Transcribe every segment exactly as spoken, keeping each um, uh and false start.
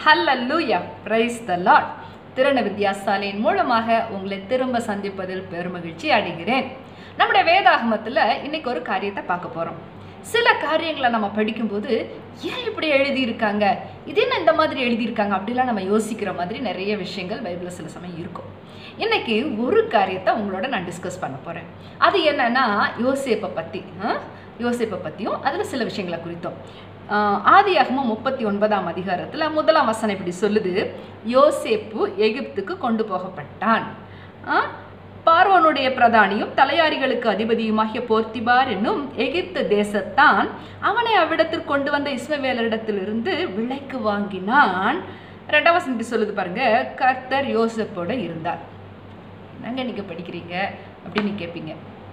Hallelujah, praise the Lord. திறன வித்தியாசாலையின் மூலமாக உங்களை திரும்ப சந்திப்பதில் பெருமகிழ்ச்சி அடைகிறேன். நம்முடைய வேதாகமத்தில் இன்னைக்கு ஒரு காரியத்தை பார்க்க போகிறோம். சில காரியங்களை நம்ம படிக்கும்போது ஏன் இப்படி எழுதியிருக்காங்க, இது என்ன இந்த மாதிரி எழுதியிருக்காங்க அப்படிலாம் நம்ம யோசிக்கிற மாதிரி நிறைய விஷயங்கள் பைபிளில் சில சமயம் இருக்கும். இன்னைக்கு ஒரு காரியத்தை உங்களோட நான் டிஸ்கஸ் பண்ண போகிறேன். அது என்னன்னா யோசேப்பை பற்றி யோசேப்பை பற்றியும் அதில் சில விஷயங்களை குறித்தோம். ஆதியாகமம் முப்பத்தி ஒன்பதாம் அதிகாரத்தில் முதலாம் வசனம் இப்படி சொல்லுது, யோசேப்பு எகிப்துக்கு கொண்டு போகப்பட்டான். பார்வோனுடைய பிரதானியும் தலையாரிகளுக்கு அதிபதியுமாகிய போர்த்திபார் என்னும் எகிப்து தேசத்தான் அவனை அவ்விடத்திற்கு கொண்டு வந்த இஸ்மவேலரிடத்திலிருந்து விலைக்கு வாங்கினான். ரெண்டாம் வசனம் இப்படி சொல்லுது பாருங்க, கர்த்தர் யோசேப்போட இருந்தார். என்னங்க நீங்க படிக்கிறீங்க அப்படின்னு கேட்பீங்க.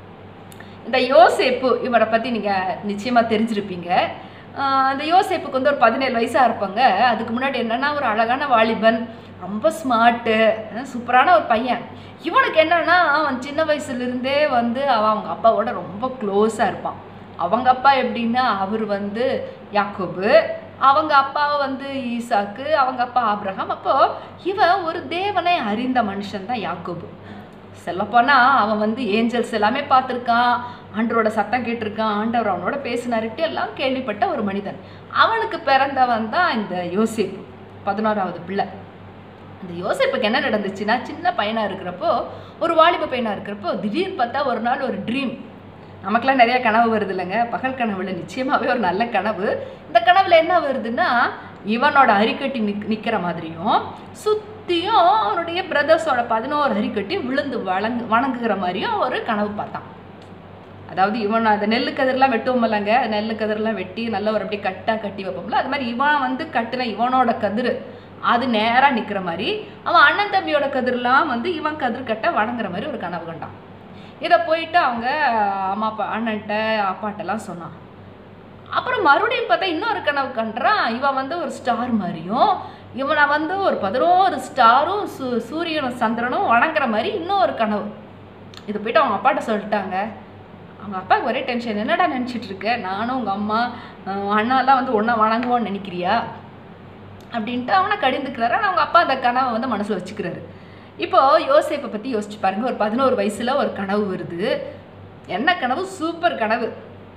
இந்த யோசேப்பு இவரை பற்றி நீங்கள் நிச்சயமாக தெரிஞ்சிருப்பீங்க. இந்த யோசேப்புக்கு வந்து ஒரு பதினேழு வயசாக இருப்பாங்க. அதுக்கு முன்னாடி என்னென்னா ஒரு அழகான வாலிபன், ரொம்ப ஸ்மார்ட்டு, சூப்பரான ஒரு பையன். இவனுக்கு என்னன்னா அவன் சின்ன வயசுலேருந்தே வந்து அவன் அவங்க அப்பாவோட ரொம்ப க்ளோஸாக இருப்பான். அவங்க அப்பா எப்படின்னா அவர் வந்து யாக்கோபு, அவங்க அப்பாவை வந்து ஈசாக்கு, அவங்க அப்பா ஆபிரகாம். அப்போது இவன் ஒரு தேவனை அறிந்த மனுஷன் தான் யாக்கோபு. சொல்லப்போனால் அவன் வந்து ஏஞ்சல்ஸ் எல்லாமே பார்த்துருக்கான், ஆண்டவரோட சத்தம் கேட்டிருக்கான், ஆண்டவர் அவனோட பேசினாருட்டு எல்லாம் கேள்விப்பட்ட ஒரு மனிதன். அவனுக்கு பிறந்தவன் தான் இந்த யோசேப்பு, பதினோராவது பிள்ளை. இந்த யோசேப்புக்கு என்ன நடந்துச்சுன்னா, சின்ன பையனாக இருக்கிறப்போ, ஒரு வாலிப பையனாக இருக்கிறப்போ திடீர் பார்த்தா ஒரு நாள் ஒரு ட்ரீம். நமக்கெல்லாம் நிறைய கனவு வருது இல்லைங்க, பகல் கனவுல நிச்சயமாகவே ஒரு நல்ல கனவு. இந்த கனவுல என்ன வருதுன்னா, இவனோட அரிக்கட்டி நிக் நிற்கிற மாதிரியும் சுற்றியும் அவனுடைய பிரதர்ஸோட பதினோரு அரிக்கட்டி விழுந்து வழங்கு வணங்குகிற மாதிரியும் ஒரு கனவு பார்த்தான். அதாவது இவன் அந்த நெல்லு கதிரெலாம் வெட்டுவோம் இல்லைங்க, நெல்லு கதிரெலாம் வெட்டி நல்ல ஒரு அப்படியே கட்டாக கட்டி வைப்போம்ல, அது மாதிரி இவன் வந்து கட்டின இவனோட கதிர் அது நேராக நிற்கிற மாதிரி, அவன் அண்ணன் தம்பியோட கதிரெலாம் வந்து இவன் கதிர் கட்ட வணங்குற மாதிரி ஒரு கனவு கண்டான். இதை போயிட்டு அவங்க அம்மா அப்பா அண்ணன்ட்ட அப்பாட்டெல்லாம் சொன்னான். அப்புறம் மறுபடியும் பார்த்தா இன்னொரு கனவு கண்டான். இவன் வந்து ஒரு ஸ்டார் மாதிரியும், இவனை வந்து ஒரு பதினோரு ஸ்டாரும் சூ சூரியனும் சந்திரனும் வணங்குற மாதிரி இன்னொரு கனவு. இதை போயிட்டு அவங்க அப்பாட்ட சொல்லிட்டாங்க. அவங்க அப்பாவுக்கு ஒரே டென்ஷன், என்னடா நினச்சிட்டு இருக்க, நானும் உங்கள் அம்மா அண்ணாலாம் வந்து ஒன்றா வணங்குவோன்னு நினைக்கிறியா அப்படின்ட்டு அவனை கடிந்துக்கிறாரு. ஆனால் அவங்க அப்பா அந்த கனவை வந்து மனசில் வச்சுக்கிறாரு. இப்போது யோசேப்பை பற்றி யோசிச்சு பாருங்கள். ஒரு பதினோரு வயசில் ஒரு கனவு வருது. என்ன கனவு? சூப்பர் கனவு.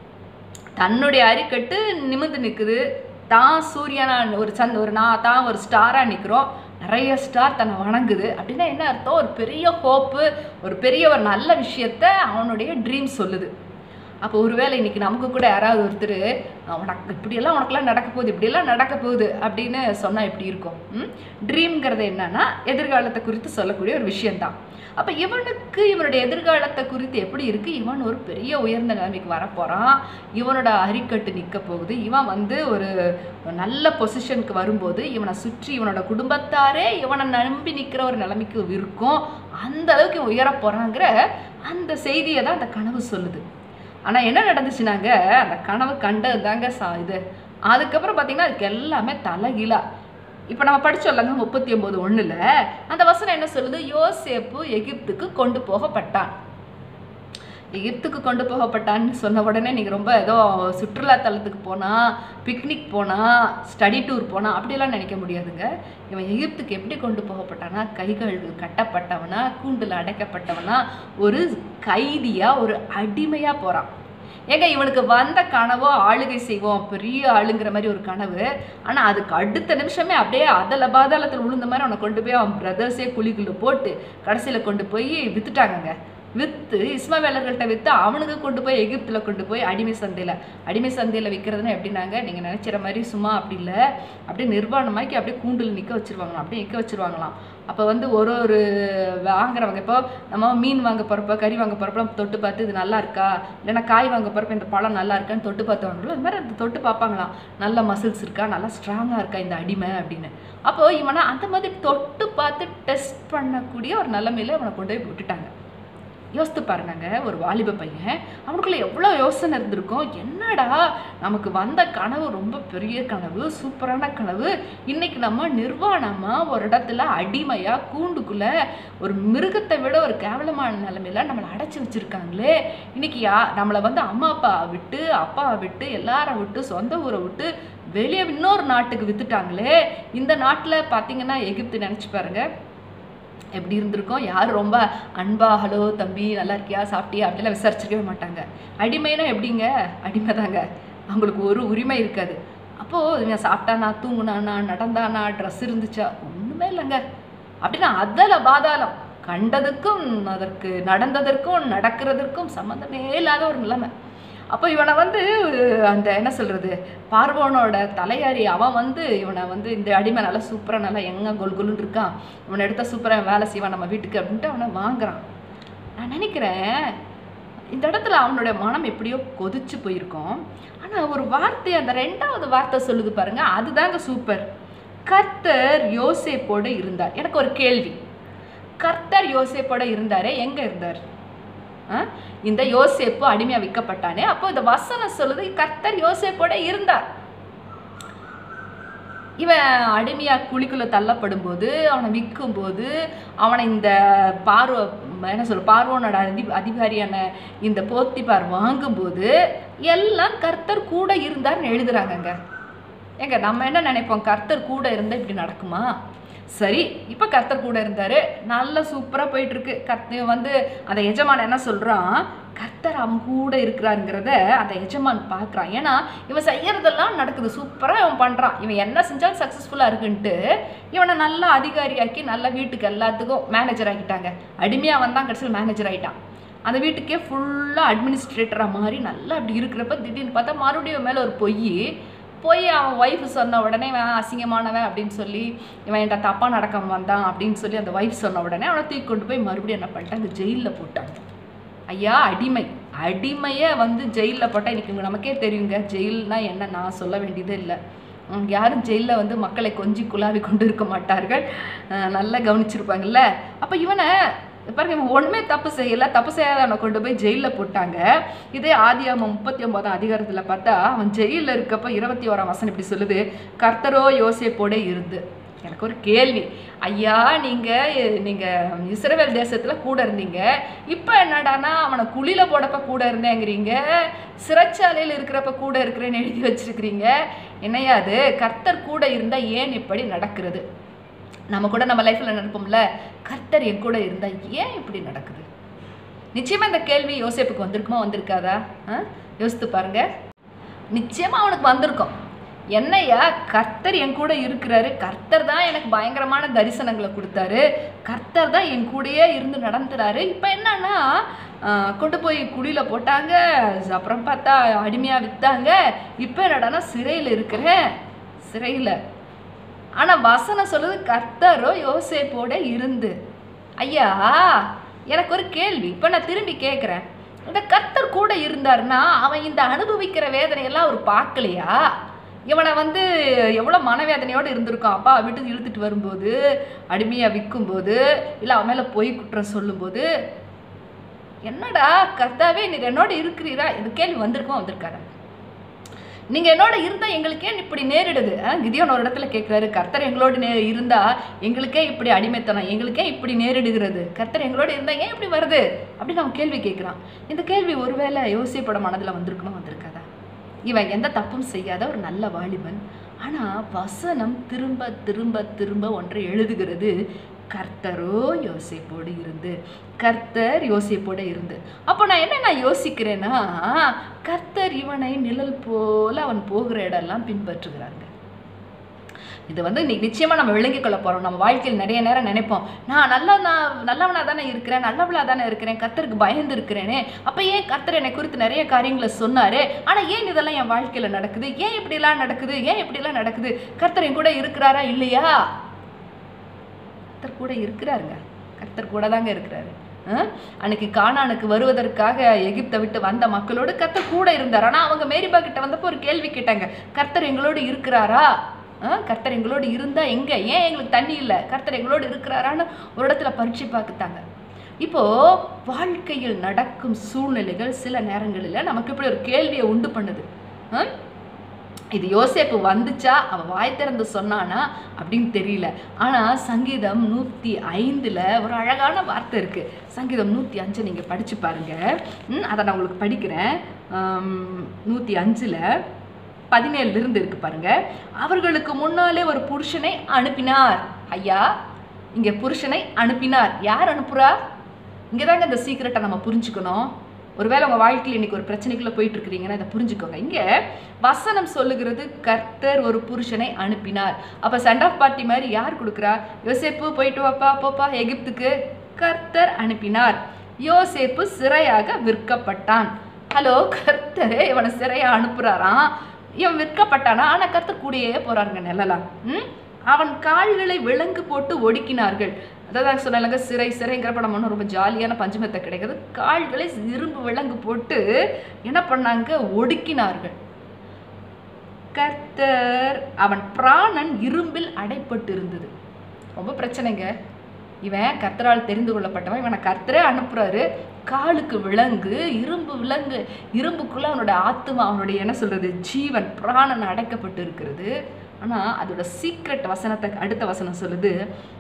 தன்னுடைய அரிக்கட்டு நிமிர்ந்து நிற்குது, தான் சூரியனா ஒரு சந்த் ஒரு நான் தான் ஒரு ஸ்டாராக நிற்கிறோம், நிறைய ஸ்டார் தன்னை வணங்குது. அப்படின்னா என்ன அர்த்தம்? ஒரு பெரிய ஹோப்பு, ஒரு பெரிய ஒரு நல்ல விஷயத்த அவனுடைய ட்ரீம் சொல்லுது. அப்போ ஒருவேளை இன்னைக்கு நமக்கு கூட யாராவது ஒருத்தர் உனக்கு இப்படியெல்லாம் உனக்குலாம் நடக்க போகுது, இப்படியெல்லாம் நடக்க போகுது அப்படின்னு சொன்னால் எப்படி இருக்கும்? ம் ட்ரீம்ங்கிறது என்னன்னா எதிர்காலத்தை குறித்து சொல்லக்கூடிய ஒரு விஷயந்தான். அப்போ இவனுக்கு இவனுடைய எதிர்காலத்தை குறித்து எப்படி இருக்குது? இவன் ஒரு பெரிய உயர்ந்த நிலைமைக்கு வரப்போகிறான், இவனோட அரிக்கட்டு நிற்க போகுது, இவன் வந்து ஒரு நல்ல பொசிஷனுக்கு வரும்போது இவனை சுற்றி இவனோட குடும்பத்தாரே இவனை நம்பி நிற்கிற ஒரு நிலைமைக்கு இருக்கும், அந்த அளவுக்கு உயர போகிறாங்கிற அந்த செய்தியை தான் அந்த கனவு சொல்லுது. ஆனால் என்ன நடந்துச்சுனாங்க, அந்த கனவு கண்டது தாங்க சா இது அதுக்கப்புறம் பார்த்தீங்கன்னா அதுக்கு எல்லாமே தலைகீழா. இப்போ நம்ம படிச்சோம்லங்க முப்பத்தி ஒம்பது ஒன்றில் அந்த வசனம் என்ன சொல்லுது? யோசேப்பு எகிப்துக்கு கொண்டு போகப்பட்டான். எகிப்துக்கு கொண்டு போகப்பட்டான்னு சொன்ன உடனே நீங்கள் ரொம்ப ஏதோ சுற்றுலா தலத்துக்கு போனால், பிக்னிக் போனால், ஸ்டடி டூர் போனால் அப்படியெல்லாம் நினைக்க முடியாதுங்க. இவன் எகிப்துக்கு எப்படி கொண்டு போகப்பட்டானா, கைகள் கட்டப்பட்டவனா, கூண்டில் அடைக்கப்பட்டவனா, ஒரு கைதியாக, ஒரு அடிமையாக போகிறான். ஏங்க இவனுக்கு வந்த கனவோ ஆளுகை செய்வோம், பெரிய ஆளுங்கிற மாதிரி ஒரு கனவு. ஆனால் அதுக்கு அடுத்த நிமிஷமே அப்படியே அதல பாதாளத்தில் விழுந்த மாதிரி அவனை கொண்டு போய் அவன் பிரதர்ஸே குழிக்குள்ளே போட்டு கடைசியில் கொண்டு போய் வித்துட்டாங்கங்க. விற்று இஸ்மவேலர்கள்ட்ட விற்று அவனுக்கு கொண்டு போய் எகிப்தில் கொண்டு போய் அடிமை சந்தையில் அடிமை சந்தையில் விற்கிறதுனா எப்படின்னாங்க, நீங்கள் நினச்சிற மாதிரி சும்மா அப்படி இல்லை, அப்படியே நிர்வாணமாக்கி அப்படியே கூண்டில் நிற்க வச்சுருவாங்களாம், அப்படியே நிற்க வச்சுருவாங்களாம். அப்போ வந்து ஒரு ஒரு வாங்குறவங்க, இப்போ நம்ம மீன் வாங்க போகிறப்ப, கறி வாங்க போகிறப்ப தொட்டு பார்த்து இது நல்லா இருக்கா, இல்லைன்னா காய் வாங்க போகிறப்ப இந்த பழம் நல்லா இருக்கான்னு தொட்டு பார்த்து வாங்கலாம். அது மாதிரி அந்த தொட்டு பார்ப்பாங்களாம், நல்ல மசில்ஸ் இருக்கா, நல்லா ஸ்ட்ராங்காக இருக்கா இந்த அடிமை அப்படின்னு. அப்போது இவனை அந்த மாதிரி தொட்டு பார்த்து டெஸ்ட் பண்ணக்கூடிய ஒரு நிலைமையில இவனை கொண்டு போய் விட்டுட்டாங்க. யோசித்து பாருங்க, ஒரு வாலிப பையன், அவனுக்குள்ள எவ்வளோ யோசனை இருந்திருக்கும். என்னடா நமக்கு வந்த கனவு ரொம்ப பெரிய கனவு, சூப்பரான கனவு, இன்னைக்கு நம்ம நிர்வாணமாக ஒரு இடத்துல அடிமையாக கூண்டுக்குள்ளே ஒரு மிருகத்தை விட ஒரு கேவலமான நிலைமையில நம்மளை அடைச்சி வச்சுருக்காங்களே, இன்னைக்கு யா நம்மளை வந்து அம்மா அப்பா விட்டு, அப்பாவை விட்டு, எல்லாரை விட்டு, சொந்த ஊரை விட்டு வெளியே இன்னொரு நாட்டுக்கு வித்துட்டாங்களே. இந்த நாட்டில் பார்த்தீங்கன்னா எகிப்து நினச்சி பாருங்க எப்படி இருந்திருக்கும். யாரும் ரொம்ப அன்பா ஹலோ தம்பி நல்லா இருக்கியா சாப்பிட்டியா அப்படிலாம் விசாரிச்சிருக்கவே மாட்டாங்க. அடிமைனா எப்படிங்க, அடிமை தாங்க, அவங்களுக்கு ஒரு உரிமை இருக்காது. அப்போது இவன் சாப்பிட்டானா தூங்குனானா நடந்தானா ட்ரெஸ் இருந்துச்சா ஒன்றுமே இல்லைங்க. அப்படின்னா அதில் பாதாளம், கண்டதுக்கும் அதற்கு நடந்ததற்கும் நடக்கிறதற்கும் சம்மந்தமே இல்லாத ஒரு நிலைமை. அப்போ இவனை வந்து அந்த என்ன சொல்கிறது பார்வோனோட தலையாரி அவன் வந்து இவனை வந்து இந்த அடிமை நல்லா சூப்பராக நல்லா எங்கே கொல் கொல்லுன்னு இருக்கான், இவனை எடுத்தால் சூப்பராக வேலை செய்வான் நம்ம வீட்டுக்கு அப்படின்ட்டு அவனை வாங்குறான். நான் நினைக்கிறேன் இந்த இடத்துல அவனுடைய மனம் எப்படியோ கொதிச்சு போயிருக்கோம். ஆனால் ஒரு வார்த்தை, அந்த ரெண்டாவது வார்த்தை சொல்லுது பாருங்க, அதுதாங்க சூப்பர். கர்த்தர் யோசேப்போடு இருந்தார். எனக்கு ஒரு கேள்வி, கர்த்தர் யோசேப்போட இருந்தாரே, எங்கே இருந்தார்? இந்த யோசேப்பு அடிமையா விற்கப்பட்டானே, அப்போ இந்த வசனம் சொல்லுது கர்த்தர் யோசேப்போட இருந்தார். இவன் அடிமையா குழிக்குள்ள தள்ளப்படும் போது, அவனை விற்கும் போது, அவனை இந்த பார்வ என்ன சொல்ற பார்வோனோட அதி அதிகாரியான இந்த போத்திபார் வாங்கும்போது எல்லாம் கர்த்தர் கூட இருந்தார்னு எழுதுறாங்கங்க. ஏங்க நம்ம என்ன நினைப்போம், கர்த்தர் கூட இருந்தால் இப்படி நடக்குமா? சரி, இப்போ கர்த்தர் கூட இருந்தார், நல்லா சூப்பராக போயிட்டுருக்கு. கர்த்தர் வந்து அந்த எஜமான் என்ன சொல்கிறான், கர்த்தர் அவன் கூட இருக்கிறாருங்கிறத அந்த எஜமான் பார்க்குறான். ஏன்னா இவன் செய்யறதெல்லாம் நடக்குது, சூப்பராக இவன் பண்ணுறான், இவன் என்ன செஞ்சாலும் சக்ஸஸ்ஃபுல்லாக இருக்குன்ட்டு இவனை நல்லா அதிகாரியாக்கி நல்லா வீட்டுக்கு எல்லாத்துக்கும் மேனேஜர் ஆக்கிட்டாங்க. அடிமையாக வந்தான், கடைசியில் மேனேஜர் ஆகிட்டான். அந்த வீட்டுக்கே ஃபுல்லாக அட்மினிஸ்ட்ரேட்டராக மாதிரி நல்லா அப்படி இருக்கிறப்ப திடீர்னு பார்த்தா மறுபடியும் மேலே ஒரு பொய் போய் அவன் ஒய்ஃப் சொன்ன உடனே இவன் அசிங்கமானவன் அப்படின்னு சொல்லி, இவன் என்கிட்ட தப்பாக நடக்க வந்தான் அப்படின்னு சொல்லி அந்த ஒய்ஃப் சொன்ன உடனே அவனை தூக்கி கொண்டு போய் மறுபடியும் என்ன பண்ணிட்டாங்க, ஜெயிலில் போட்டாங்க. ஐயா அடிமை, அடிமையை வந்து ஜெயிலில் போட்டால் இன்றைக்கி நமக்கே தெரியுங்க ஜெயில்னால் என்ன, நான் சொல்ல வேண்டியதே இல்லை. யாரும் ஜெயிலில் வந்து மக்களை கொஞ்சி குழாவி கொண்டு இருக்க மாட்டார்கள், நல்லா கவனிச்சிருப்பாங்கல்ல. அப்போ இவனை பாருங்க, இவன் ஒன்றுமே தப்பு செய்யலை, தப்பு செய்யாதவனை கொண்டு போய் ஜெயிலில் போட்டாங்க. இதே ஆதியாகமம் முப்பத்தி ஒன்பதாம் அதிகாரத்தில் பார்த்தா அவன் ஜெயிலில் இருக்கப்போ இருபத்தி ஓராம் வசனம் இப்படி சொல்லுது, கர்த்தரோ யோசேப்போட இருந்து. எனக்கு ஒரு கேள்வி, ஐயா நீங்கள் நீங்கள் இஸ்ரவேல் தேசத்தில் கூட இருந்தீங்க, இப்போ என்னடானா அவனை குழியில் போடப்ப கூட இருந்தேங்கிறீங்க, சிறைச்சாலையில் இருக்கிறப்ப கூட இருக்கிறேன்னு எழுதி வச்சிருக்கிறீங்க. என்னையா அது, கர்த்தர் கூட இருந்தால் ஏன் இப்படி நடக்கிறது? நம்ம கூட நம்ம லைஃப்பில் நினைப்போம்ல, கர்த்தர் என் கூட இருந்தால் ஏன் இப்படி நடக்குது? நிச்சயமாக இந்த கேள்வி யோசேப்புக்கு வந்திருக்குமா வந்திருக்காதா? யோசித்து பாருங்க. நிச்சயமாக அவனுக்கு வந்திருக்கும். என்னையா கர்த்தர் என் கூட இருக்கிறாரு, கர்த்தர் தான் எனக்கு பயங்கரமான தரிசனங்களை கொடுத்தாரு, கர்த்தர் தான் என் கூடயே இருந்து நடந்துறாரு. இப்போ என்னன்னா கொண்டு போய் குழியில் போட்டாங்க, அப்புறம் பார்த்தா அடிமையாக விற்றாங்க, இப்போ என்னடானா சிறையில் இருக்கிறேன், சிறையில். ஆனால் வசனம் சொல்லுது கர்த்தரோ யோசேப்போட இருந்து. ஐயா எனக்கு ஒரு கேள்வி, இப்போ நான் திரும்பி கேட்குறேன், இந்த கர்த்தர் கூட இருந்தாருன்னா அவன் இந்த அனுபவிக்கிற வேதனையெல்லாம் அவர் பார்க்கலையா? இவனை வந்து எவ்வளோ மனவேதனையோடு இருந்திருக்கான். அப்பா வீட்டுக்கு இழுத்துட்டு வரும்போது, அடிமையாக விற்கும்போது, இல்லை அவன் மேலே பொய் குற்றம் சொல்லும்போது, என்னடா கர்த்தாவே நீர் என்னோட இருக்கிறீரா? இந்த கேள்வி வந்திருக்குமா வந்திருக்காரா? நீங்கள் என்னோட இருந்தால் எங்களுக்கே இப்படி நேரிடுது. கிதியோன் ஒரு இடத்துல கேட்குறாரு, கர்த்தர் எங்களோடு நே இருந்தால் எங்களுக்கே இப்படி அடிமைத்தனம், எங்களுக்கே இப்படி நேரிடுகிறது, கர்த்தர் எங்களோட இருந்தால் ஏன் இப்படி வருது அப்படின்னு அவன் கேள்வி கேட்குறான். இந்த கேள்வி ஒருவேளை யோசிப்பட மனதில் வந்திருக்குமா வந்திருக்காதா? இவன் எந்த தப்பும் செய்யாத ஒரு நல்ல வாலிபன். ஆனால் வசனம் திரும்ப திரும்ப திரும்ப ஒன்றை எழுதுகிறது, கர்த்தரோ யோசேப்போடு இருந்து, கர்த்தர் யோசேப்போடு இருந்து. அப்போ நான் என்ன நான் யோசிக்கிறேன்னா, கர்த்தர் இவனை நிழல் போல அவன் போகிற இடம்லாம் பின்பற்றுகிறாங்க. இது வந்து இன்னைக்கு நிச்சயமாக நம்ம விளங்கிக் கொள்ள போகிறோம். நம்ம வாழ்க்கையில் நிறைய நேரம் நினைப்போம், நான் நல்லா நான் நல்லவனாக தானே இருக்கிறேன், நல்லவளாக தானே இருக்கிறேன், கர்த்தருக்கு பயந்து இருக்கிறேனே, அப்போ ஏன் கர்த்தர் என்னை குறித்து நிறைய காரியங்களை சொன்னார், ஆனால் ஏன் இதெல்லாம் என் வாழ்க்கையில் நடக்குது, ஏன் இப்படிலாம் நடக்குது, ஏன் இப்படிலாம் நடக்குது, கர்த்தர் என் கூட இருக்கிறாரா இல்லையா? கர்த்தர் கூட இருக்கிறாருங்க, கர்த்தர் கூட தாங்க இருக்கிறாரு. அன்னைக்கு கானானுக்கு வருவதற்காக எகிப்தை விட்டு வந்த மக்களோடு கர்த்தர் கூட இருந்தார். ஆனால் அவங்க மேரிபா கிட்ட வந்தப்போ ஒரு கேள்வி கேட்டாங்க, கர்த்தர் எங்களோடு இருக்கிறாரா? கர்த்தர் எங்களோடு இருந்தா எங்க, ஏன் எங்களுக்கு தண்ணி இல்லை, கர்த்தர் எங்களோடு இருக்கிறாரான்னு ஒரு இடத்துல பரீட்சை பார்த்துட்டாங்க. இப்போ வாழ்க்கையில் நடக்கும் சூழ்நிலைகள் சில நேரங்களில் நமக்கு இப்படி ஒரு கேள்வியை உண்டு பண்ணுது. இது யோசேப்பு வந்துச்சா, அவன் வாய் திறந்து சொன்னானா அப்படின்னு தெரியல. ஆனால் சங்கீதம் நூற்றி ஐந்தில் ஒரு அழகான வார்த்தை இருக்குது. சங்கீதம் நூற்றி அஞ்சு நீங்கள் படித்து பாருங்கள். அதை நான் உங்களுக்கு படிக்கிறேன். நூற்றி அஞ்சில் பதினேழுல இருந்து இருக்கு பாருங்க. அவர்களுக்கு முன்னாலே ஒரு புருஷனை அனுப்பினார். ஐயா, இங்க புருஷனை அனுப்பினார். யார் அனுப்புறா? இங்கதாங்க இந்த சீக்கிரட்டை நம்ம புரிஞ்சுக்கணும். ஒருவேளை உங்க வாழ்க்கையில் இன்னைக்கு ஒரு பிரச்சனைக்குள்ள போயிட்டு இருக்கிறீங்கன்னா இதை புரிஞ்சுக்கோங்க. இங்க வசனம் சொல்லுகிறது கர்த்தர் ஒரு புருஷனை அனுப்பினார். அப்ப சென்ட் ஆஃப் பார்ட்டி மாதிரி யார் கொடுக்குறா? யோசேப்பு போயிட்டு வாப்பா போப்பா எகிப்துக்கு. கர்த்தர் அனுப்பினார். யோசேப்பு சிறையாக விற்கப்பட்டான். ஹலோ, கர்த்தரே இவனை சிறையா அனுப்புறாராம். இவன் விற்கப்பட்டானா? ஆனா கர்த்தர் கூடயே போறாருங்க நிழலா. ம் அவன் கால்களை விலங்கு போட்டு ஒடுக்கினார்கள். அதான் சொன்னாங்க, சிறை சிறைங்கிறப்ப நம்ம ஒன்றும் ரொம்ப ஜாலியான பஞ்சமத்தை கிடைக்கிறது. கால்களை இரும்பு விலங்கு போட்டு என்ன பண்ணாங்க? ஒடுக்கினார்கள். கர்த்தர் அவன் பிராணன் இரும்பில் அடைப்பட்டு இருந்தது. ரொம்ப பிரச்சனைங்க. இவன் கர்த்தரால் தெரிந்து கொள்ளப்பட்டவன். இவனை கர்த்தரே அனுப்புறாரு. காலுக்கு விலங்கு, இரும்பு விலங்கு, இரும்புக்குள்ள அவனோட ஆத்மா, அவனுடைய என்ன சொல்றது, ஜீவன், பிராணன் அடைக்கப்பட்டு இருக்கிறது. ஆனா அதோட சீக்ரெட் வசனத்தை அடுத்த வசனம் சொல்லுது,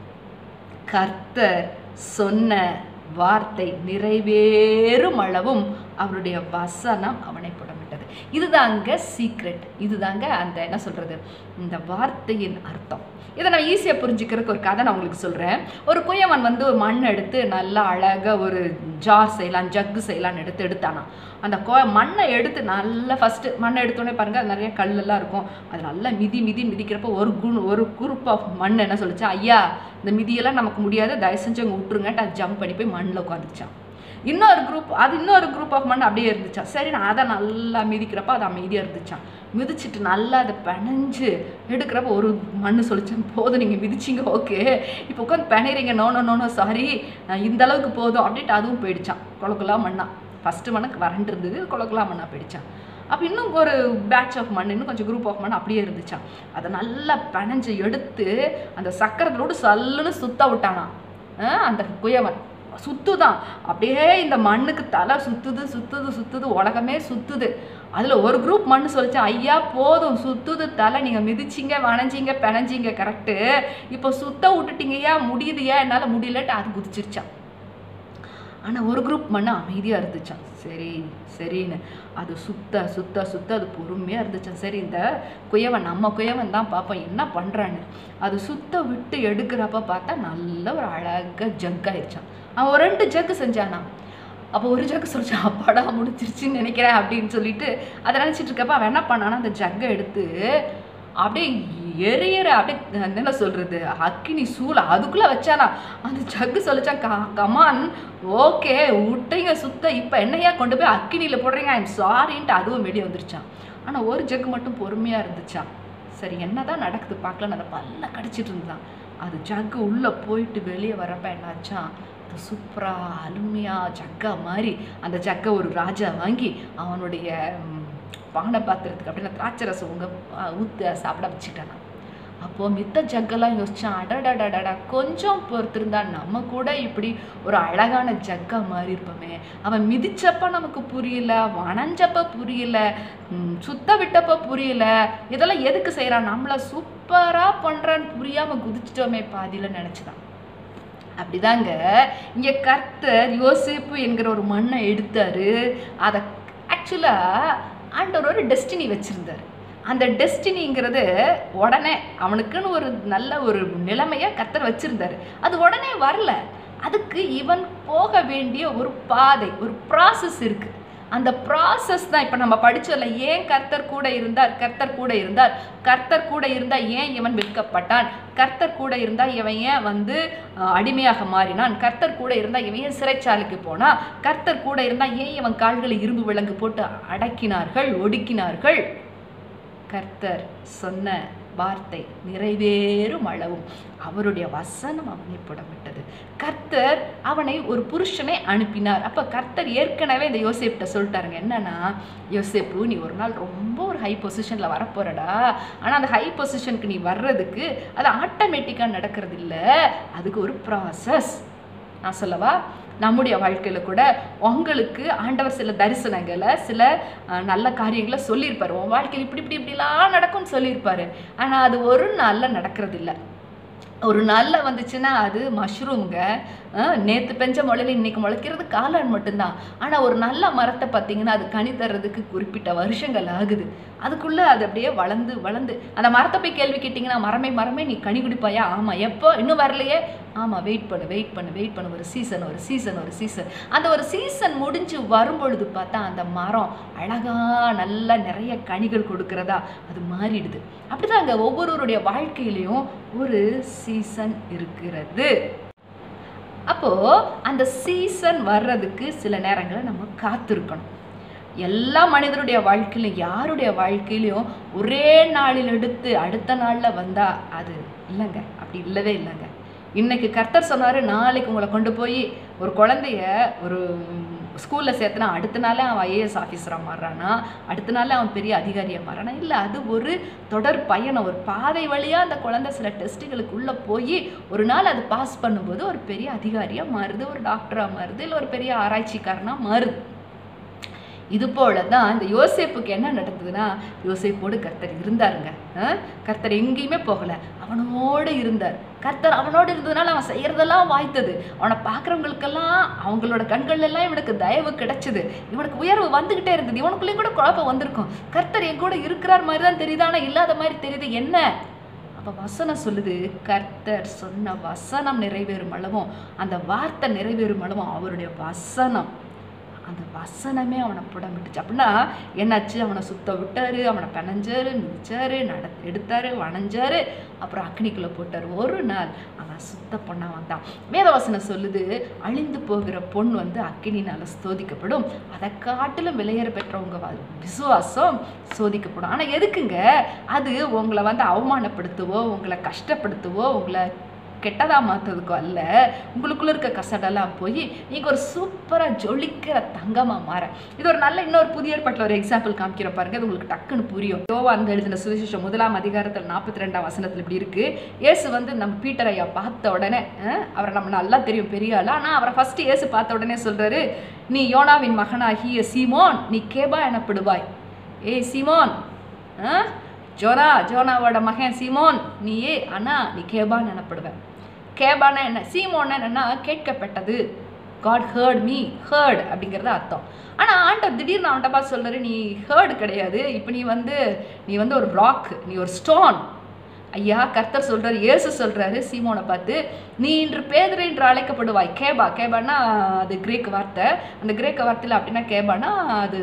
கர்த்தர் சொன்ன வார்த்தை நிறைவேறும் அளவும் அவருடைய வசனம் அவனை புடமிட்டது. இதுதாங்க சீக்ரெட். இதுதாங்க அந்த என்ன சொல்றது, இந்த வார்த்தையின் அர்த்தம். இதை நான் ஈஸியாக புரிஞ்சுக்கிறதுக்கு ஒரு கதை நான் உங்களுக்கு சொல்கிறேன். ஒரு குயவன் வந்து ஒரு மண் எடுத்து நல்லா அழகாக ஒரு ஜார் செய்யலாம், ஜக்கு செய்யலான்னு எடுத்து எடுத்தானா. அந்த கோ மண்ணை எடுத்து நல்லா ஃபஸ்ட்டு மண்ணை எடுத்தோடனே பாருங்கள், அது நிறைய கல்லெல்லாம் இருக்கும். அது நல்லா மிதி மிதி மிதிக்கிறப்போ ஒரு குண் ஒரு குரூப் ஆஃப் மண் என்ன சொல்லிச்சா, ஐயா இந்த மிதியெல்லாம் நமக்கு முடியாது, தயவு செஞ்சு அங்கே விட்டுருங்கட்டு அது ஜம்ப் பண்ணி போய் மண்ணில் உட்காந்துச்சான். இன்னொரு குரூப் அது இன்னொரு குரூப் ஆஃப் மண் அப்படியே இருந்துச்சான். சரி, நான் அதை நல்லா மிதிக்கிறப்ப அது அமைதியாக இருந்துச்சான். மிதிச்சுட்டு நல்லா அதை பிணைஞ்சு எடுக்கிறப்ப ஒரு மண் சொல்லிச்சேன், போதும் நீங்கள் மிதிச்சிங்க, ஓகே, இப்போ உட்காந்து பிணைறீங்க, நோனோ நோனோ சாரி, இந்த அளவுக்கு போதும் அப்படின்ட்டு அதுவும் போயிடுச்சான். குளக்குலாம் மண்ணா ஃபஸ்ட்டு மண்ணுக்கு வறண்டு இருந்தது, குளக்குலாம் மண்ணா போயிடுச்சான். அப்போ இன்னும் ஒரு பேட்ச் ஆஃப் மண், இன்னும் கொஞ்சம் குரூப் ஆஃப் மண் அப்படியே இருந்துச்சான். அதை நல்லா பிணைஞ்சு எடுத்து அந்த சக்கரத்தோடு சல்லுன்னு சுத்த விட்டானா அந்த குயவன். சுத்துதான் அப்படியே, இந்த மண்ணுக்கு தலை சுத்துது சுத்துது சுத்துது, உலகமே சுத்துது. அதில் ஒரு குரூப் மண் சொல்லிச்சா, ஐயா போதும் சுத்துது தலை, நீங்கள் மிதிச்சிங்க வணைஞ்சிங்க பிணைஞ்சிங்க கரெக்டு, இப்போ சுத்த விட்டுட்டீங்கய்யா, முடியுதுயா, என்னால் முடியலட்டு அது குதிச்சிருச்சான். ஆனால் ஒரு குரூப் மண்ணு அமைதியாக இருந்துச்சான். சரி சரின்னு அது சுத்த சுத்த சுத்த அது பொறுமையாக இருந்துச்சான். சரி, இந்த குயவன் நம்ம குயவன் தான் பார்ப்போம் என்ன பண்ணுறான்னு. அது சுத்த விட்டு எடுக்கிறப்ப பார்த்தா நல்ல ஒரு அழகாக ஜக் ஆயிடுச்சான். அவன் ஒரு ரெண்டு ஜக்கு செஞ்சானா. அப்போ ஒரு ஜக்கு சொல்லிச்சான், அப்பாடா முடிச்சிருச்சுன்னு நினைக்கிறேன் அப்படின்னு சொல்லிட்டு அதை நினச்சிட்டு இருக்கப்ப அவன் என்ன பண்ணானா, அந்த ஜக்கை எடுத்து அப்படியே எரியற அப்படியே என்ன சொல்றது, அக்கினி சூளை அதுக்குள்ள வச்சானா. அந்த ஜக்கு சொல்லிச்சான், கமான் ஓகே விட்டீங்க சுத்த, இப்போ என்னையா கொண்டு போய் அக்கினியில் போடுறீங்க, ஐம் சாரின்ட்டு அதுவும் வெளியே வந்துருச்சான். ஆனால் ஒரு ஜக்கு மட்டும் பொறுமையாக இருந்துச்சான். சரி என்னதான் நடக்குது பார்க்கலான்னு அதை பல்ல கடிச்சிட்டு இருந்தான். அது ஜக்கு உள்ளே போயிட்டு வெளியே வரப்ப என்னாச்சான், அது சூப்பராக அருமையாக ஜக்கா மாதிரி அந்த ஜக்கை ஒரு ராஜா வாங்கி அவனுடைய பானை பாத்திரத்துக்கு அப்படின்னு திராட்சை ரசம் உங்க ஊற்ற சாப்பிட வச்சுட்டானா. அப்போது மித்த ஜக்கெல்லாம் யோசிச்சான், அடடாடாடா கொஞ்சம் பொறுத்திருந்தா நம்ம கூட இப்படி ஒரு அழகான ஜக்கா மாதிரி இருப்போமே. அவன் மிதிச்சப்ப நமக்கு புரியல, வணைஞ்சப்ப புரியல, சுத்த விட்டப்ப புரியல, இதெல்லாம் எதுக்கு செய்கிறான், நம்மளை சூப்பராக பண்ணுறான்னு புரியாமல் குதிச்சிட்டோமே பாதியில் நினச்சிதான். அப்படிதாங்க இங்கே கர்த்தர் யோசேப்பு என்கிற ஒரு மண்ணை எடுத்தாரு. அதை ஆக்சுவலாக ஆண்டவர் ஒரு டெஸ்டினி வச்சுருந்தார். அந்த டெஸ்டினிங்கிறது உடனே அவனுக்குன்னு ஒரு நல்ல ஒரு நிலைமையை கர்த்தர் வச்சுருந்தார். அது உடனே வரல. அதுக்கு இவன் போக வேண்டிய ஒரு பாதை, ஒரு ப்ராசஸ் இருக்குது. அந்த ப்ராசஸ் தான் இப்போ நம்ம படிச்சோம்ல, ஏன் கர்த்தர் கூட இருந்தார், கர்த்தர் கூட இருந்தார், கர்த்தர் கூட இருந்தால் ஏன் இவன் விற்கப்பட்டான், கர்த்தர் கூட இருந்தால் இவன் ஏன் வந்து அடிமையாக மாறினான், கர்த்தர் கூட இருந்தால் இவன் ஏன் சிறைச்சாலைக்கு போனான், கர்த்தர் கூட இருந்தால் ஏன் இவன் கால்களை இரும்பு விலங்கு போட்டு அடக்கினார்கள் ஒடுக்கினார்கள். கர்த்தர் சொன்ன வார்த்தை நிறைவேறும் அளவும் அவருடைய வசனம் அவனை புடமிட்டது. கர்த்தர் அவனை ஒரு புருஷனை அனுப்பினார். அப்போ கர்த்தர் ஏற்கனவே இந்த யோசேப்கிட்ட சொல்லிட்டாருங்க, என்னன்னா யோசேப்பு நீ ஒரு நாள் ரொம்ப ஒரு ஹை பொசிஷனில் வரப்போறடா, ஆனால் அந்த ஹை பொசிஷனுக்கு நீ வர்றதுக்கு அது ஆட்டோமேட்டிக்காக நடக்கிறது இல்லை, அதுக்கு ஒரு ப்ராசஸ். நான் சொல்லவா, நம்முடைய வாழ்க்கையில் கூட உங்களுக்கு ஆண்டவர் சில தரிசனங்களை சில நல்ல காரியங்களை சொல்லியிருப்பார். உன் வாழ்க்கையில் இப்படி இப்படி இப்படிலாம் நடக்கும்னு சொல்லியிருப்பாரு. ஆனால் அது ஒரு நாளில் நடக்கிறது இல்லை. ஒரு நாளில் வந்துச்சுன்னா அது மஷ்ரூம்ங்க. நேற்று பெஞ்ச முளையில இன்னைக்கு முளைக்கிறது காளான் மட்டும்தான். ஆனால் ஒரு நல்ல மரத்தை பார்த்தீங்கன்னா அது கனி தர்றதுக்கு குறிப்பிட்ட வருஷங்கள் ஆகுது. அதுக்குள்ளே அது அப்படியே வளர்ந்து வளர்ந்து அந்த மரத்தை போய் கேள்வி கேட்டிங்கன்னா, மரமே மரமே நீ கனி குடிப்பாயா? ஆமாம். எப்போ? இன்னும் வரலையே? ஆமாம். வெயிட் பண்ணு வெயிட் பண்ணு வெயிட் பண்ணு ஒரு சீசன் ஒரு சீசன் ஒரு சீசன் அந்த ஒரு சீசன் முடிஞ்சு வரும்பொழுது பார்த்தா அந்த மரம் அழகாக நல்லா நிறைய கனிகள் கொடுக்குறதா அது மாறிடுது. அப்படிதாங்க ஒவ்வொருவருடைய வாழ்க்கையிலையும் ஒரு சீசன் இருக்கிறது. அப்போ அந்த சீசன் வர்றதுக்கு சில நேரங்களை நம்ம காத்திருக்கணும். எல்லா மனிதருடைய வாழ்க்கையிலும் யாருடைய வாழ்க்கையிலையும் ஒரே நாளில் எடுத்து அடுத்த நாளில் வந்தா அது இல்லைங்க. அப்படி இல்லவே இல்லைங்க. இன்னைக்கு கர்த்தர் சொன்னார், நாளைக்கு உங்களை கொண்டு போய் ஒரு குழந்தைய ஒரு ஸ்கூலில் சேர்த்துனா அடுத்த நாளே அவன் ஐஏஎஸ் ஆஃபீஸராக மாறுறானா, அடுத்த நாளே அவன் பெரிய அதிகாரியாக மாறானா? இல்லை, அது ஒரு தொடர் பயணம். ஒரு பாதை வழியாக அந்த குழந்தை சில டெஸ்ட்டுகளுக்குள்ளே போய் ஒரு நாள் அது பாஸ் பண்ணும்போது ஒரு பெரிய அதிகாரியாக மாறுது, ஒரு டாக்டராக மாறுது, இல்லை ஒரு பெரிய ஆராய்ச்சிக்காரனாக மாறுது. இது போல தான் இந்த யோசேப்புக்கு என்ன நடந்ததுன்னா, யோசேப்போடு கர்த்தர் இருந்தாருங்க. கர்த்தர் எங்கேயுமே போகலை, அவனோடு இருந்தார். கர்த்தர் அவனோடு இருந்ததுனால அவன் செய்யறதெல்லாம் வாய்த்தது. அவனை பார்க்குறவங்களுக்கெல்லாம் அவங்களோட கண்கள் எல்லாம் இவனுக்கு தயவு கிடைச்சது. இவனுக்கு உயர்வு வந்துகிட்டே இருந்தது. இவனுக்குள்ளேயும் கூட குழப்பம் வந்திருக்கும். கர்த்தர் என் கூட இருக்கிறார் மாதிரி தான் தெரியுது, ஆனால் இல்லாத மாதிரி தெரியுது. என்ன? அப்போ வசனம் சொல்லுது, கர்த்தர் சொன்ன வசனம் நிறைவேறும் அளவும், அந்த வார்த்தை நிறைவேறும் அளவும் அவருடைய வசனம், அந்த வசனமே அவனை புடம்பிட்டுச்சு. அப்படின்னா என்னாச்சு? அவனை சுத்த விட்டாரு, அவனை பிணைஞ்சாரு, மிதிச்சாரு, நட எடுத்தாரு, வணைஞ்சாரு, அப்புறம் அக்னிக்குள்ளே போட்டார். ஒரு நாள் அவன் சுத்த பொண்ணா வந்தான். வேதவசனம் சொல்லுது, அழிந்து போகிற பொன் வந்து அக்கினினால சோதிக்கப்படும், அதை காட்டிலும் விலையேற பெற்றவங்க விசுவாசம் சோதிக்கப்படும். ஆனால் எதுக்குங்க? அது உங்களை வந்து அவமானப்படுத்துவோ, உங்களை கஷ்டப்படுத்துவோ, உங்களை கெட்டதாக மாற்றுறதுக்கோ அல்ல. உங்களுக்குள்ளே இருக்க கசடெல்லாம் போய் நீங்கள் ஒரு சூப்பராக ஜொலிக்கிற தங்கமாக மாற. இது ஒரு நல்ல இன்னொரு புதிய ஏற்பாட்டில் ஒரு எக்ஸாம்பிள் காமிக்கிற பாருங்க, அது உங்களுக்கு டக்குன்னு புரியும். யோவான் எழுதின சுவிசேஷம் முதலாம் அதிகாரத்தில் நாற்பத்தி ரெண்டாம் வசனத்தில் இப்படி இருக்கு. இயேசு வந்து நம்ம பீட்டர் ஐயா பார்த்த உடனே, அவரை நம்ம நல்லா தெரியும், பெரிய ஆளா, ஆனால் அவரை ஃபர்ஸ்ட் இயேசு பார்த்த உடனே சொல்றாரு, நீ யோனாவின் மகனாகிய சீமோன், நீ கேபா எனப்படுவாய். ஏய் சீமோன், ஜோனா ஜோனாவோட மகன் சீமோன் நீயே, ஆனால் நீ கேபான்னு எனப்படுவேன். கேபானா என்ன? சீமோன்னா என்னன்னா கேட்கப்பட்டது. காட் ஹர்ட் மீ, ஹர்ட் அப்படிங்கிறத அர்த்தம். ஆனால் ஆண்டவர் திடீர்னு அவன்கிட்ட பார்த்து சொல்கிறாரு, நீ ஹர்ட் கிடையாது, இப்போ நீ வந்து நீ வந்து ஒரு ராக், நீ ஒரு ஸ்டோன். ஐயா கர்த்தர் சொல்கிறாரு, இயேசு சொல்கிறாரு சீமோனை பார்த்து, நீ இன்று பேதுரு என்று அழைக்கப்படுவாய். கேபா, கேபானா அது கிரேக்க வார்த்தை. அந்த கிரேக்க வார்த்தையில் அப்படின்னா கேபானா அது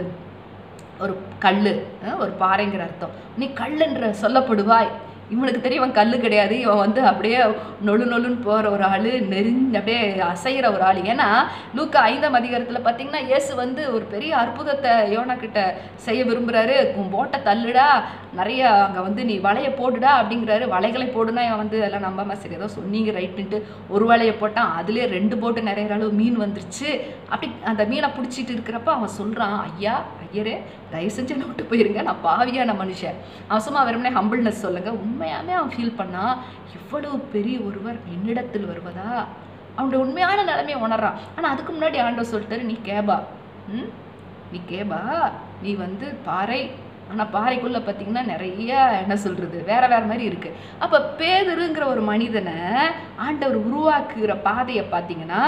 ஒரு கல், ஒரு பாறைங்கிற அர்த்தம். நீ கல்லுன்ற சொல்லப்படுவாய். இவனுக்கு தெரியும் இவன் கல் கிடையாது, இவன் வந்து அப்படியே நொழு நொழுன்னு போகிற ஒரு ஆள், நெறிஞ்சு அப்படியே அசைகிற ஒரு ஆள். ஏன்னா லூக்கா ஐந்தாம் அதிகாரத்தில் பார்த்தீங்கன்னா இயேசு வந்து ஒரு பெரிய அற்புதத்தை யோனா கிட்ட செய்ய விரும்புகிறாரு. உன் போட்டை தள்ளுடா, நிறைய அங்கே வந்து நீ வலையை போடுடா அப்படிங்கிறாரு. வலைகளை போடுனா இவன் வந்து எல்லாம் நம்பாம சரி ஏதோ சொன்னீங்க ரைட்டுன்ட்டு ஒரு வலையை போட்டான். அதுலேயே ரெண்டு போட்டு நிறைய அளவு மீன் வந்துருச்சு. அப்படி அந்த மீனை பிடிச்சிட்டு இருக்கிறப்ப அவன் சொல்கிறான், ஐயா ஐயரே தயவு செஞ்சு என்ன விட்டு போயிருங்க, நான் பாவியான மனுஷன். அவன் சும்மா வெறுமனே ஹம்பிள்னஸ் சொல்லுங்க. உண்மையாமே அவன் ஃபீல் பண்ணா, இவ்வளவு பெரிய ஒருவர் என்னிடத்தில் வருவதா, அவனுடைய உண்மையான நிலைமையை உணர்றான். ஆனால் அதுக்கு முன்னாடி ஆண்டவர் சொல்லிட்டாரு, நீ கேபா, ம் நீ கேபா, நீ வந்து பாறை. ஆனால் பாறைக்குள்ளே பார்த்தீங்கன்னா நிறைய என்ன சொல்கிறது வேற வேற மாதிரி இருக்குது. அப்போ பேதுருங்கிற ஒரு மனிதனை ஆண்டவர் உருவாக்குகிற பாதையை பார்த்தீங்கன்னா,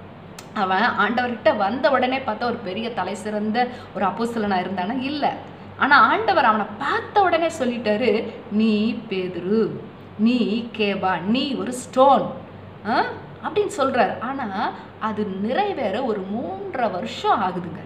அவன் ஆண்டவர்கிட்ட வந்த உடனே பார்த்தா ஒரு பெரிய தலை சிறந்த ஒரு அப்போஸ்தலனாக இருந்தானா? இல்லை. ஆனால் ஆண்டவர் அவனை பார்த்த உடனே சொல்லிட்டாரு, நீ பேதுரு, நீ கேபா, நீ ஒரு ஸ்டோன் அப்படின்னு சொல்கிறார். ஆனால் அது நிறைவேற ஒரு மூன்றரை வருஷம் ஆகுதுங்க.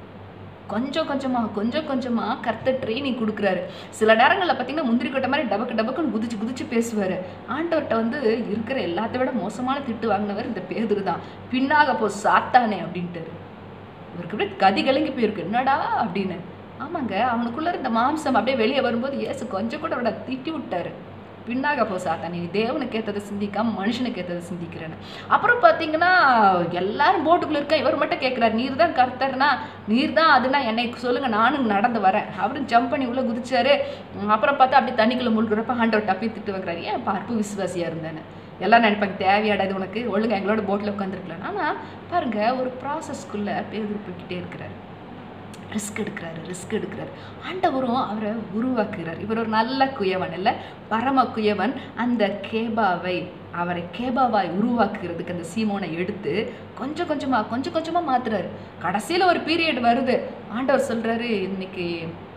கொஞ்சம் கொஞ்சமாக கொஞ்சம் கொஞ்சமாக கர்த்தர் ட்ரைனிங் கொடுக்குறாரு. சில நேரங்களில் பார்த்தீங்கன்னா முந்திரி கொட்டை மாதிரி டபக்கு டபக்குன்னு குதிச்சு குதிச்சு பேசுவார். ஆண்டவர்கிட்ட வந்து இருக்கிற எல்லாத்த விட மோசமான திட்டு வாங்கினவர் இந்த பேதுரு தான். பின்னாக போ சாத்தானே அப்படின்ட்டு இவருக்கு அப்படியே கதி கலங்கி போயிருக்கு. என்னடா அப்படின்னு. ஆமாங்க, அவனுக்குள்ளே இருந்த மாம்சம் அப்படியே வெளியே வரும்போது இயேசு கொஞ்சம் கூட அவட திட்டி விட்டாரு. பின்னாக போ சாத்தானே, நீ தேவனுக்கு ஏற்றதை சிந்திக்காம மனுஷனுக்கு ஏற்றதை சிந்திக்கிறேன்னு. அப்புறம் பார்த்தீங்கன்னா எல்லாரும் போட்டுக்குள்ளே இருக்கா, இவர் மட்டும் கேட்குறாரு, நீர் தான் கர்த்தர்னா, நீர் தான் அதுனா என்னை சொல்லுங்க, நானும் நடந்து வரேன் அப்படின்னு ஜம்ப் பண்ணி உள்ளே குதிச்சாரு. அப்புறம் பார்த்தா அப்படி தண்ணிக்குள்ளே முழுகிறப்ப ஆண்டவர் டப்பி திட்டு வைக்கிறாரு, ஏன் பார்ப்பு விசுவாசியாக இருந்தேன்னு. எல்லாம் நினைப்பாங்க தேவையாடாது உனக்கு, ஒழுங்கு எங்களோட போட்டில் உட்காந்துருக்கலாம். ஆனால் பாருங்க, ஒரு ப்ராசஸ்க்குள்ளே பேதுரு போய்கிட்டே இருக்கிறாரு. ரிஸ்க் எடுக்கிறாரு ரிஸ்க் எடுக்கிறாரு ஆண்டவரும் அவரை உருவாக்குகிறார். இவர் ஒரு நல்ல குயவன் இல்லை, பரம குயவன். அந்த கேபாவை அவரை கேபாவாய் உருவாக்குறதுக்கு அந்த சீமோனை எடுத்து கொஞ்சம் கொஞ்சமாக கொஞ்சம் கொஞ்சமாக மாத்துறாரு. கடைசியில் ஒரு பீரியட் வருது, ஆண்டவர் சொல்கிறாரு இன்னைக்கு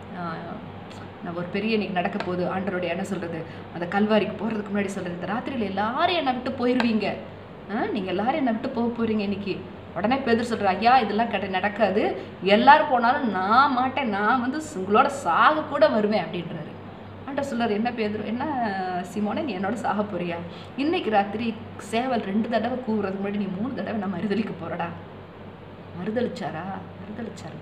நான் ஒரு பெரிய இன்னைக்கு நடக்க போகுது. ஆண்டவருடைய என்ன சொல்கிறது, அந்த கல்வாரிக்கு போகிறதுக்கு முன்னாடி சொல்கிறது, இந்த ராத்திரியில் எல்லாரும் என்னை விட்டு போயிடுவீங்க, நீங்கள் எல்லாரும் என்னை விட்டு போக போகிறீங்க இன்னைக்கு. உடனே பேதுரு சொல்கிற, ஐயா இதெல்லாம் கட்ட நடக்காது, எல்லாரும் போனாலும் நான் மாட்டேன், நான் வந்து உங்களோட சாக கூட வருவேன் அப்படின்றாரு. ஆண்டவர் சொல்கிறார், என்ன பேதுரு, என்ன சீமோனே நீ என்னோட சாக போறியா? இன்னைக்கு ராத்திரி சேவல் ரெண்டு தடவை கூவுறதுக்கு முன்னாடி நீ மூணு தடவை நான் மறுதளிக்க போகிறடா. மறுதளிச்சாரா? மறுதளிச்சாருங்க.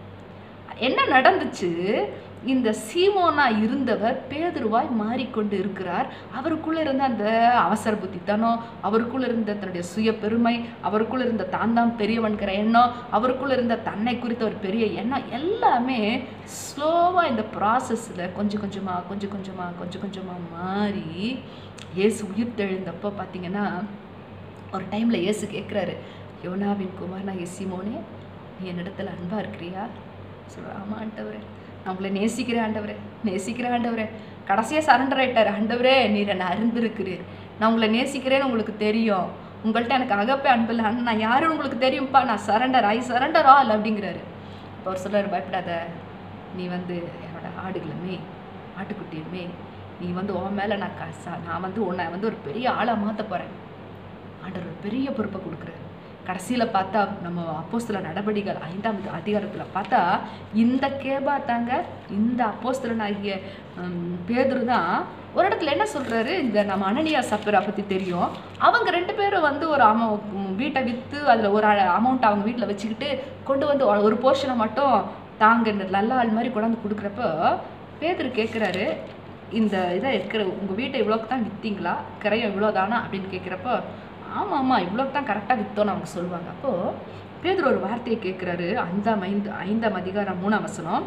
என்ன நடந்துச்சு? இந்த சீமோனா இருந்தவர் பேதுருவாய் மாறிக்கொண்டு இருக்கிறார். அவருக்குள்ள இருந்த அந்த அவசர புத்தித்தனம், அவருக்குள்ள இருந்த தன்னுடைய சுய பெருமை, அவருக்குள்ள இருந்த தான் தான் பெரியவன்கிற எண்ணம், அவருக்குள்ள இருந்த தன்னை குறித்த ஒரு பெரிய எண்ணம் எல்லாமே ஸ்லோவா இந்த ப்ராசஸ்ல கொஞ்சம் கொஞ்சமா கொஞ்சம் கொஞ்சமா கொஞ்சம் கொஞ்சமா மாறி இயேசு உயிர் தெழுந்தப்போ பார்த்தீங்கன்னா ஒரு டைம்ல இயேசு கேட்குறாரு, யோனாவின் குமாரனா சீமோனே நீ என்னிடத்துல அன்பா இருக்கிறியா? சொல்ற, ஆமா ஆண்டவரே, நான் உங்களை நேசிக்கிறேன் ஆண்டவரே, நேசிக்கிறேன் ஆண்டவரே. கடைசியாக சரண்டர் ஆயிட்டார். ஆண்டவரே நீர் என்னை அறிந்திருக்கிறீர், நான் உங்களை நேசிக்கிறேன்னு உங்களுக்கு தெரியும், உங்கள்கிட்ட எனக்கு அகப்பே அன்பில்லை, ஆனால் நான் யாரும் உங்களுக்கு தெரியும்ப்பா, நான் சரண்டர் ஐ சரண்டர் ஆல் அப்படிங்கிறாரு. இப்போ அவர் சொல்கிறார், பயப்படாத, நீ வந்து என்னோட ஆடுகளுமே ஆட்டுக்குட்டியுமே, நீ வந்து உன் மேலே நான் கசா நான் வந்து உன்னை வந்து ஒரு பெரிய ஆளாக மாற்ற போகிறேன். ஆண்டவர் ஒரு பெரிய பொறுப்பை கொடுக்குறாரு. கடைசியில் பார்த்தா நம்ம அப்போஸ்தல நடபடிகள் ஐந்தாம் அதிகாரத்தில் பார்த்தா இந்த கேபா தாங்க இந்த அப்போஸ்தலனாகிய பேதுரு தான் ஒரு இடத்துல என்ன சொல்கிறாரு, இந்த நம்ம அனனியா சப்பரா பற்றி தெரியும், அவங்க ரெண்டு பேரும் வந்து ஒரு அமௌ வீட்டை விற்று அதில் ஒரு அமௌண்ட் அவங்க வீட்டில் வச்சுக்கிட்டு கொண்டு வந்து ஒரு போர்ஷனை மட்டும் தாங்க நல்ல ஆள் மாதிரி கொண்டாந்து கொடுக்குறப்போ பேதுரு கேட்குறாரு, இந்த இதை இருக்கிற உங்கள் வீட்டை இவ்வளோக்கு தான் விற்றீங்களா, கிரையம் இவ்வளோ தானா அப்படின்னு கேட்குறப்போ ஆமாம் ஆமாம் இவ்வளோக்கு தான் கரெக்டாக விற்றோன்னு அவங்க சொல்லுவாங்க. அப்போது பேதுரு ஒரு வார்த்தையை கேட்குறாரு, ஐந்தாம் ஐந்து ஐந்தாம் அதிகாரம் மூணாம் வசனம்,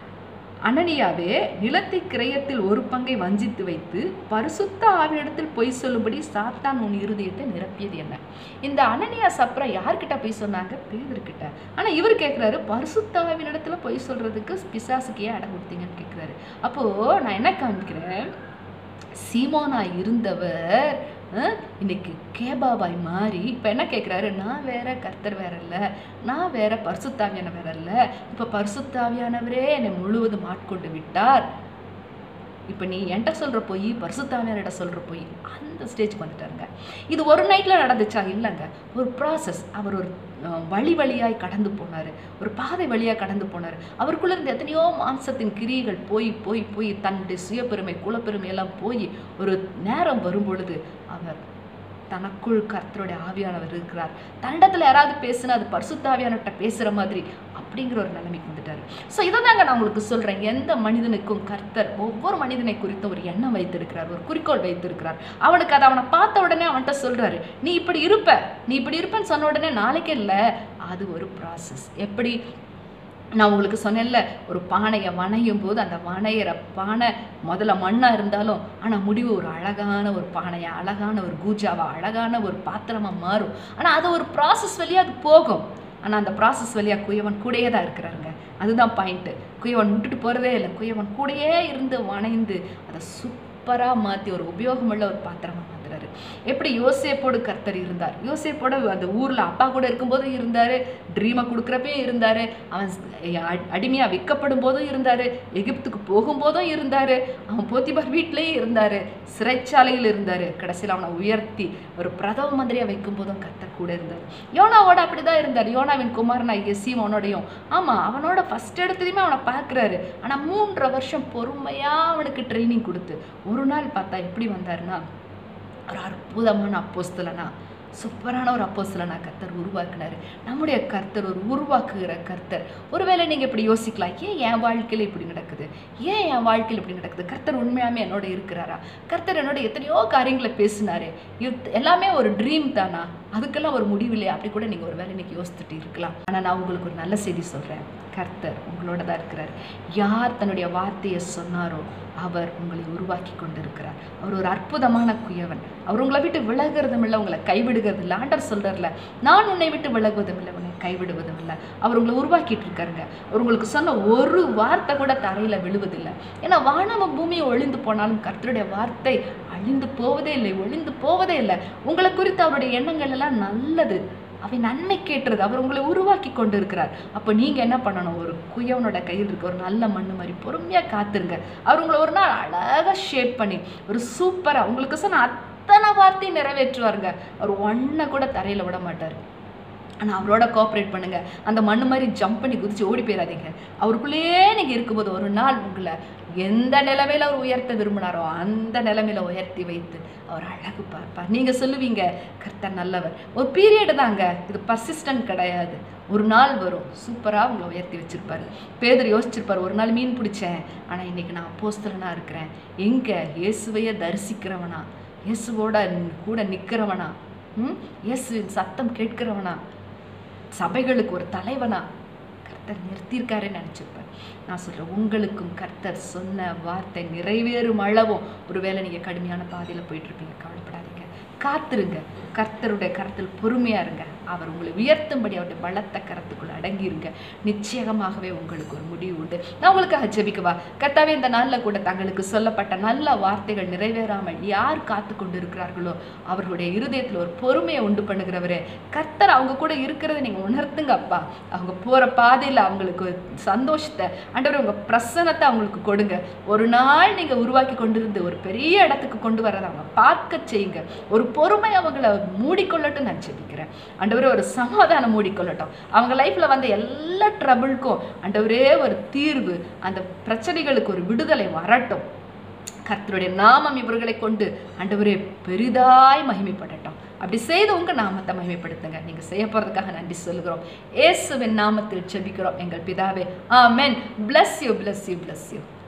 அனனியாவே நிலத்தை கிரயத்தில் ஒரு பங்கை வஞ்சித்து வைத்து பரிசுத்த ஆவியிடத்தில் பொய் சொல்லும்படி சாத்தான் உன் இருதயத்தை நிரப்பியது என்ன? இந்த அனனியா சப்ரா யார்கிட்ட பொய் சொன்னாங்க? பேதுருக்கிட்ட. ஆனால் இவர் கேட்குறாரு, பரிசுத்த ஆவியிடத்துல பொய் சொல்கிறதுக்கு பிசாசுக்கு ஏன் இடம் கொடுத்தீங்கன்னு கேட்குறாரு. அப்போது நான் என்ன காமிக்கிறேன், சீமோனா இருந்தவர் இன்னைக்கு கேபாவாய் மாறி இப்போ என்ன கேட்குறாரு, நான் வேற கர்த்தர் வேற இல்லை, நான் வேற பரிசுத்தாவியான வேற இல்லை, இப்போ பரிசுத்தாவியானவரே என்னை முழுவதும் ஆட்கொண்டு விட்டார், இப்போ நீ என்கிட்ட சொல்கிற போய் பரிசுத்தாவியானிட்ட சொல்கிற போய் அந்த ஸ்டேஜுக்கு வந்துட்டாருங்க. இது ஒரு நைட்டில் நடந்துச்சா? இல்லைங்க, ஒரு ப்ராசஸ். அவர் ஒரு வழி வழியாய் கடந்து போனார், ஒரு பாதை வழியாக கடந்து போனார். அவருக்குள்ளே இருந்த எத்தனையோ மாம்சத்தின் கிரியைகள் போய் போய் போய் தன்னுடைய சுயப்பெருமை குலப்பெருமையெல்லாம் போய் ஒரு நேரம் வரும் பொழுது அவர் தனக்குள் கர்த்தருடைய ஆவியானவர் இருக்கிறார், தன்னிடத்தில் யாராவது பேசுனா அது பரிசுத்த ஆவியானவர்கிட்ட பேசுகிற மாதிரி அப்படிங்கிற ஒரு நிலைமைக்கு வந்துட்டார். ஸோ இதை தாங்க நான் உங்களுக்கு சொல்கிறேன், எந்த மனிதனுக்கும் கர்த்தர் ஒவ்வொரு மனிதனை குறித்த ஒரு எண்ணம் வைத்திருக்கிறார், ஒரு குறிக்கோள் வைத்திருக்கிறார். அவனுக்கு அதை அவனை பார்த்த உடனே அவன்கிட்ட சொல்கிறாரு, நீ இப்படி இருப்ப நீ இப்படி இருப்பேன்னு சொன்ன உடனே நாளைக்கே இல்லை, அது ஒரு ப்ராசஸ். எப்படி நான் உங்களுக்கு சொன்னேன்ல, ஒரு பானையை வணையும் போது அந்த வணையிற பானை முதல்ல மண்ணாக இருந்தாலும் ஆனால் முடிவு ஒரு அழகான ஒரு பானையை அழகான ஒரு கூஜாவா அழகான ஒரு பாத்திரமாக மாறும். ஆனால் அது ஒரு ப்ராசஸ் வழியாக அது போகும். ஆனால் அந்த ப்ராசஸ் வழியாக குயவன் கூடயே தான் இருக்கிறாருங்க. அதுதான் பாயிண்ட்டு. குயவன் விட்டுட்டு போகிறதே இல்லை, குயவன் கூடயே இருந்து வணைந்து அதை சூப்பராக மாற்றி ஒரு உபயோகமுள்ள ஒரு பாத்திரமாக மாற்றுறாரு. எப்படி யோசேப்போடு கர்த்தர் இருந்தார், யோசேப்போட அந்த ஊரில் அப்பா கூட இருக்கும்போது இருந்தார், ட்ரீமை கொடுக்குறப்பே இருந்தார், அவன் அடிமையாக விற்கப்படும் போதும் இருந்தார், எகிப்துக்கு போகும்போதும் இருந்தார், அவன் போத்திபார் வீட்டிலேயே இருந்தார், சிறைச்சாலையில் இருந்தார், கடைசியில் அவனை உயர்த்தி ஒரு பிரதம மந்திரியாக வைக்கும் போதும் கர்த்தர் கூட இருந்தார். யோனாவோட அப்படி தான் இருந்தார். யோனாவின் குமாரனாகிய சீமோனோடையும் ஆமாம் அவனோட ஃபஸ்ட் இடத்துலையுமே அவனை பார்க்குறாரு. ஆனால் மூன்றரை வருஷம் பொறுமையாக அவனுக்கு ட்ரைனிங் கொடுத்து ஒரு நாள் பார்த்தா எப்படி வந்தாருன்னா ஒரு அற்புதமான அப்போஸ்தலனா, சூப்பரான ஒரு அப்போஸ்தலனா கர்த்தர் உருவாக்குனாரு. நம்முடைய கர்த்தர் ஒரு உருவாக்குகிற கர்த்தர். ஒருவேளை நீங்கள் இப்படி யோசிக்கலாம், ஏன் என் வாழ்க்கையில் இப்படி நடக்குது, ஏன் என் வாழ்க்கையில் இப்படி நடக்குது, கர்த்தர் உண்மையாமே என்னோட இருக்கிறாரா, கர்த்தர் என்னோட எத்தனையோ காரியங்களை பேசினாரு, எல்லாமே ஒரு ட்ரீம் தானா? அதுக்கெல்லாம் ஒரு முடிவு இல்லையா அப்படி கூட நீங்கள் ஒரு வேலை இன்னைக்கு யோசிச்சுட்டு இருக்கலாம். ஆனால் நான் உங்களுக்கு ஒரு நல்ல செய்தி சொல்கிறேன், கர்த்தர் உங்களோட தான் இருக்கிறார். யார் தன்னுடைய வார்த்தையை சொன்னாரோ அவர் உங்களை உருவாக்கி கொண்டு இருக்கிறார். அவர் ஒரு அற்புதமான குயவன். அவர் உங்களை விட்டு விலகிறதும் இல்லை, உங்களை கைவிடுகிறது இல்லை. ஆண்டவர் சொல்கிறார்ல, நான் உன்னை விட்டு விலகுவதும் இல்லை, உன்னை கைவிடுவதும் இல்லை. அவர் உங்களை உருவாக்கிட்டு இருக்காருங்க. அவர் உங்களுக்கு சொன்ன ஒரு வார்த்தை கூட தரையில் விழுவதில்லை. ஏன்னா வானம பூமியை ஒளிந்து போனாலும் கர்த்தருடைய வார்த்தை அழிந்து போவதே இல்லை, ஒளிந்து போவதே இல்லை. உங்களை குறித்து அவருடைய எண்ணங்கள் எல்லாம் நல்லது, அவை நன்மை கேட்டுறது. அவர் உங்களை உருவாக்கி கொண்டு இருக்கிறார். அப்போ நீங்கள் என்ன பண்ணணும், ஒரு குயவனோட கையில் இருக்க ஒரு நல்ல மண்ணு மாதிரி பொறுமையாக காத்துருங்க. அவர் உங்களை ஒரு நாள் அழகாக ஷேப் பண்ணி ஒரு சூப்பராக உங்களுக்கு சொன்ன அத்தனை வார்த்தையும் நிறைவேற்றுவாருங்க. அவர் ஒன்றை கூட தரையில் விட மாட்டார். ஆனால் அவரோட கோஆப்ரேட் பண்ணுங்க. அந்த மண்ணு மாதிரி ஜம்ப் பண்ணி குதிச்சு ஓடி போயிடாதீங்க. அவருக்குள்ளேயே நீங்கள் இருக்கும்போது ஒரு நாள் உங்களை எந்த நிலைமையில அவர் உயர்த்த விரும்பினாரோ அந்த நிலைமையில உயர்த்தி வைத்து அவர் அழகு பார்ப்பார். நீங்கள் சொல்லுவீங்க கர்த்தர் நல்லவர். ஒரு பீரியடு தாங்க, இது பர்சிஸ்டன்ட் கிடையாது. ஒரு நாள் வரும் சூப்பராக உங்களை உயர்த்தி வச்சிருப்பாரு. பேதர் யோசிச்சிருப்பார், ஒரு நாள் மீன் பிடிச்சேன், ஆனால் இன்னைக்கு நான் அப்போஸ்தலனாக இருக்கிறேன். எங்கே இயேசுவையை தரிசிக்கிறவனா, இயேசுவோட கூட நிற்கிறவனா, ம் இயேசுவின் சத்தம் கேட்கிறவனா, சபைகளுக்கு ஒரு தலைவனா கர்த்தர் நிறுத்தியிருக்காருன்னு நினச்சிருப்பேன். நான் சொல்கிறேன், உங்களுக்கும் கர்த்தர் சொன்ன வார்த்தை நிறைவேறும் அளவும் ஒருவேளை நீங்கள் கடுமையான பாதையில் போயிட்டுருப்பீங்க. கவலைப்படாதீங்க, காத்திருங்க. கர்த்தருடைய கரத்தில் பொறுமையாக இருங்க. அவர் உங்களை உயர்த்தும்படி அவருடைய பலத்த கரத்துக்குள்ள அடங்கிருங்க. நிச்சயமாகவே உங்களுக்கு ஒரு முடிவு உண்டு. நான் உங்களுக்காக ஜெபிக்கவா? கர்த்தாவே, இந்த நாளில் கூட தங்களுக்கு சொல்லப்பட்ட நல்ல வார்த்தைகள் நிறைவேறாமல் யார் காத்து கொண்டு இருக்கிறார்களோ அவர்களுடைய இருதயத்தில் ஒரு பொறுமையை உண்டு பண்ணுகிறவரே, கர்த்தர் அவங்க கூட இருக்கிறத நீங்கள் உணர்த்துங்க அப்பா. அவங்க போகிற பாதையில் அவங்களுக்கு சந்தோஷத்தை, ஆண்டவரே உங்கள் பிரசன்னத்தை அவங்களுக்கு கொடுங்க. ஒரு நாள் நீங்கள் உருவாக்கி கொண்டிருந்து ஒரு பெரிய இடத்துக்கு கொண்டு வரதை அவங்க பார்க்க செய்யுங்க. ஒரு பொறுமை அவங்கள மூடிக்கொள்ளட்டும் நான் ஜெபிக்கிறேன். ஆண்டவரே, ஒரு சமாதானம் மூடிக்கொள்ளட்டும். அவங்க லைஃப்ல வந்த எல்லா ட்ரபிள்க்கும் ஆண்டவரே ஒரு தீர்வு, அந்த பிரச்சனைகளுக்கு ஒரு விடுதலை வரட்டும். கர்த்தருடைய நாமம் இவர்களை கொண்டு ஆண்டவரே பெரிதாய் மகிமைப்படட்டும். அப்படி செய்து உங்க நாமத்தை மகிமைப்படுத்துங்க. நீங்க செய்ய போறதுக்காக நன்றி சொல்லுகிறோம். இயேசுவின் நாமத்தில் ஜெபிக்கிறோம் எங்கள் பிதாவே. ஆமென். bless you bless you bless you